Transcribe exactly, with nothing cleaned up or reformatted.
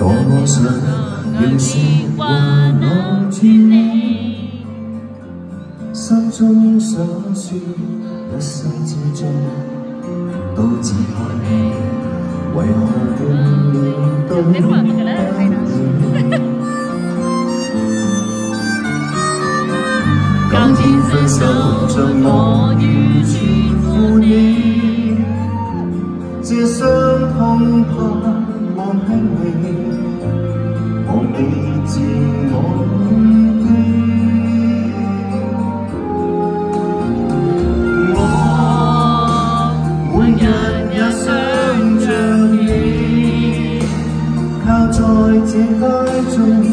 當我想要是還我專你，心中想說一生之中都只愛你，為何半年都不見？今天分手像我完全負你，這傷痛怕望輕你，我未自我記。我每日也想着你，靠在這街中。